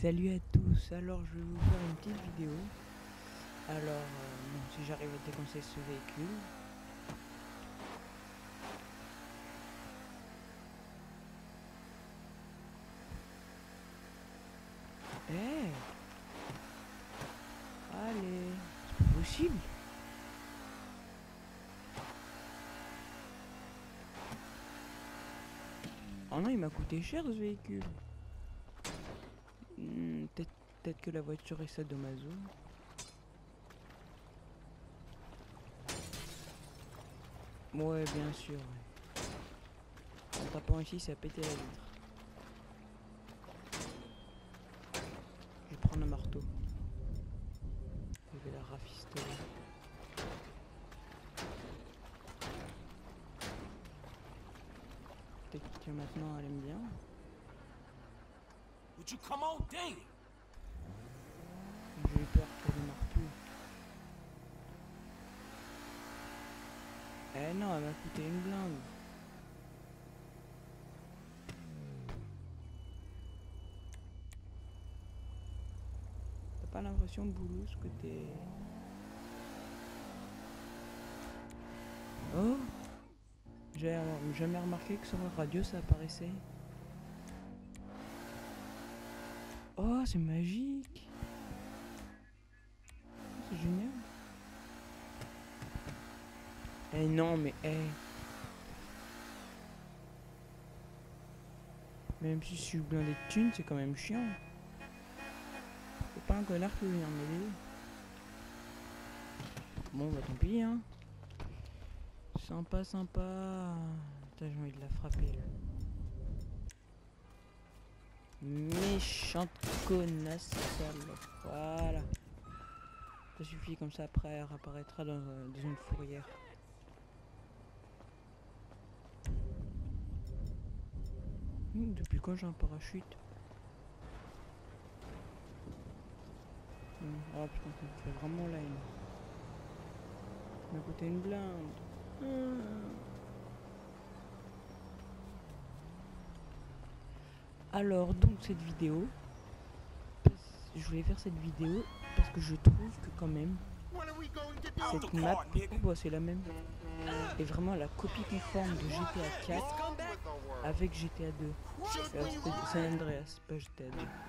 Salut à tous, alors je vais vous faire une petite vidéo. Alors, bon, si j'arrive à déconseiller ce véhicule. Eh, allez, c'est pas possible. Oh non, il m'a coûté cher ce véhicule. Peut-être que la voiture est sadomaso. Ouais, bien sûr. Ouais. En tapant ici, ça a pété la vitre. Je vais prendre un marteau. Je vais la rafistoler. Peut-être que maintenant elle aime bien. Would you come on, dang? J'ai eu peur qu'elle démarre plus. Eh non, elle m'a coûté une blinde. T'as pas l'impression, Boulouse, que t'es... Oh, j'ai jamais remarqué que sur la radio ça apparaissait. Oh, c'est magique. C'est génial. Eh non, mais même si je suis blindé de thunes, c'est quand même chiant. Faut pas un connard qui veut venir m'aider. Bon, bah tant pis, hein. Sympa, sympa. Putain, j'ai envie de la frapper, là. Méchante connasse, sale. Voilà. Ça suffit, comme ça après elle réapparaîtra dans une fourrière. Depuis quand j'ai un parachute? Ah putain, ça me fait vraiment la haine. Ça m'a coûté une blinde. Alors donc cette vidéo, je voulais faire cette vidéo parce que je trouve que quand même cette map, c'est la même, est vraiment la copie conforme de GTA 4 avec GTA 2. San Andreas, pas GTA 2.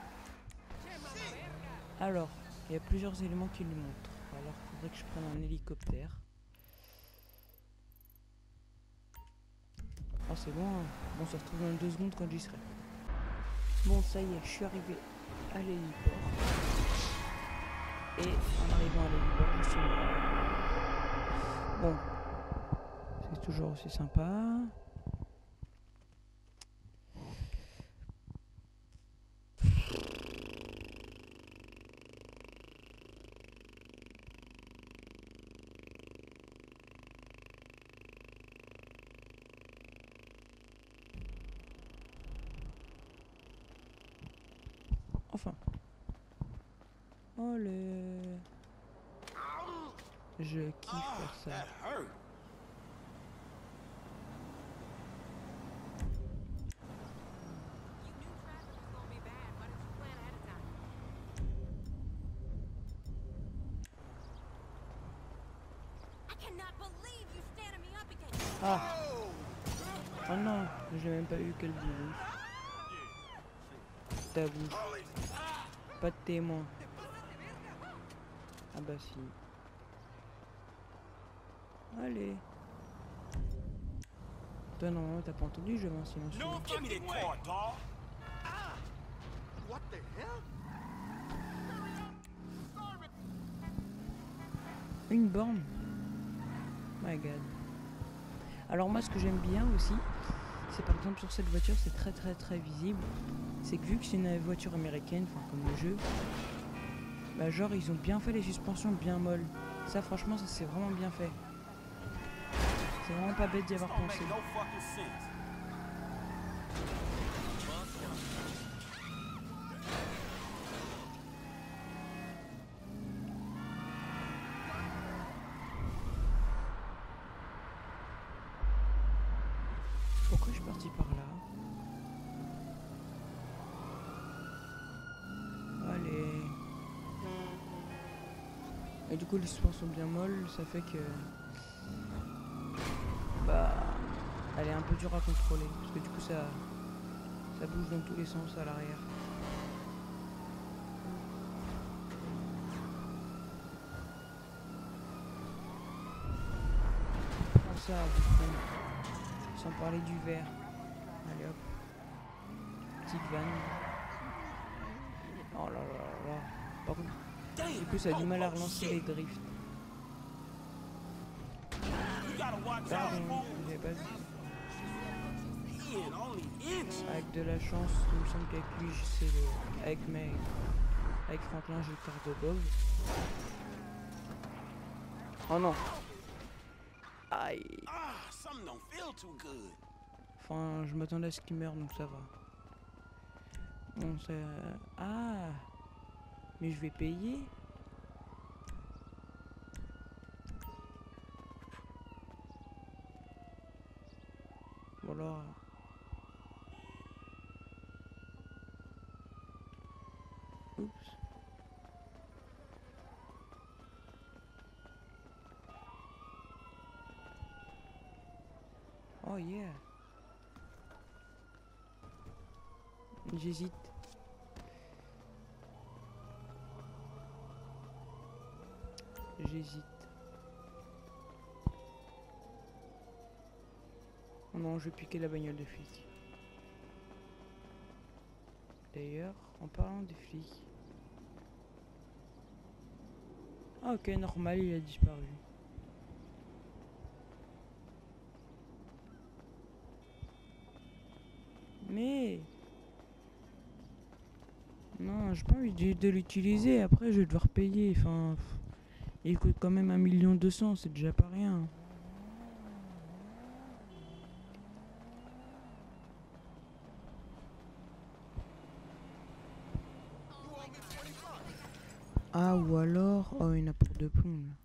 Alors, il y a plusieurs éléments qui le montrent. Alors, il faudrait que je prenne un hélicoptère. Ah, c'est bon, hein. Bon, ça se trouve dans 2 secondes quand j'y serai. Bon, ça y est, je suis arrivé à l'héliport. Et en arrivant à l'héliport, je suis bon, c'est toujours aussi sympa. Enfin. Olé. Je kiffe faire ça. Ah. Oh non, j'ai même pas eu quel boulot. Ta bouche. Pas de témoin. Ah bah si. Allez. Toi non, t'as pas entendu, je vais en silencieux. No, give me that car, dog. What the hell? Une borne. My god. Alors moi ce que j'aime bien aussi, c'est par exemple sur cette voiture, c'est très visible. C'est que vu que c'est une voiture américaine, enfin comme le jeu, bah genre ils ont bien fait les suspensions bien molles. Ça franchement ça c'est vraiment bien fait. C'est vraiment pas bête d'y avoir pensé. Pourquoi je suis parti par là? Et du coup les suspensions bien molles, ça fait que bah elle est un peu dure à contrôler parce que du coup ça bouge dans tous les sens à l'arrière. Prends ça, bouffon. Sans parler du verre. Allez hop. Petite vanne. Oh là là là là. Par contre, Damn, du coup ça a du mal à oh, relancer shit. les drifts. You gotta watch out, Pardon, fool. j'avais pas vu. Ian, only inch. Avec de la chance, il me semble qu'avec lui, avec Franklin, j'ai le quart de Bob. Oh non. Aïe. Ah, something don't feel too good. Enfin, je m'attendais à ce qu'il meure, donc ça va. Bon, ça... Ah. Mais je vais payer. Ou alors... Oups. Oh yeah. J'hésite. J'hésite. Oh non, je vais piquer la bagnole de flic. D'ailleurs, en parlant des flics... Ah ok, normal, il a disparu. Mais... Non, j'ai pas envie de l'utiliser, après je vais devoir payer, enfin... Il coûte quand même 1 200 000, c'est déjà pas rien. Ah, ou alors... Oh, il y en a pour 2 plombs, là.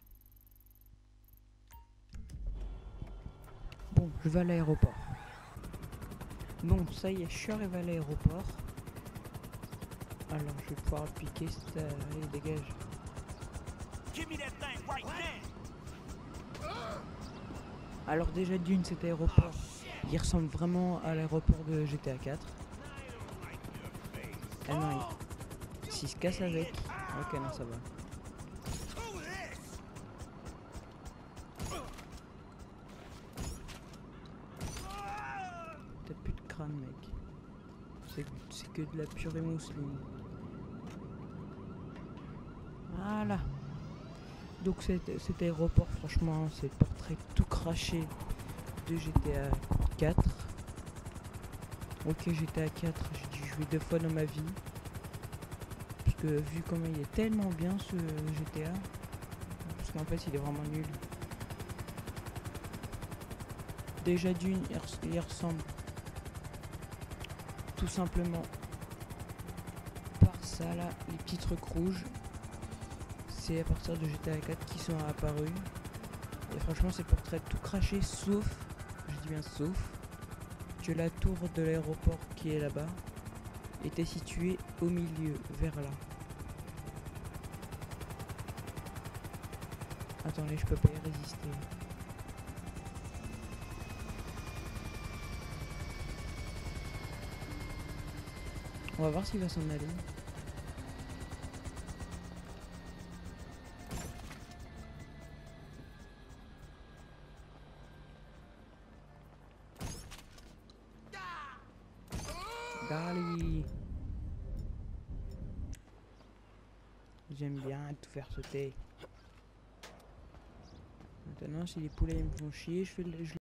Bon, je vais à l'aéroport. Bon, ça y est, je suis arrivé à l'aéroport. Alors, je vais pouvoir piquer cette... Allez, dégage. Give me that thing right now. Alors déjà d'une, cet aéroport, il ressemble vraiment à l'aéroport de GTA 4. Ah non, s'il se casse avec... Ok, non, ça va. T'as plus de crâne, mec. C'est que de la purée mousseline. Voilà. Donc cet aéroport, franchement, c'est le portrait tout craché de GTA 4. Ok, GTA 4, j'ai dû jouer 2 fois dans ma vie. Parce que vu comment il est tellement bien ce GTA, parce qu'en fait il est vraiment nul. Déjà d'une, il ressemble tout simplement par ça là, les petits trucs rouges. C'est à partir de GTA 4 qui sont apparus. Et franchement c'est le portrait tout craché, sauf, je dis bien sauf, que la tour de l'aéroport qui est là-bas était située au milieu, vers là. Attendez, je peux pas y résister. On va voir s'il va s'en aller. Dali. J'aime bien tout faire sauter. Maintenant, si les poulets me font chier, je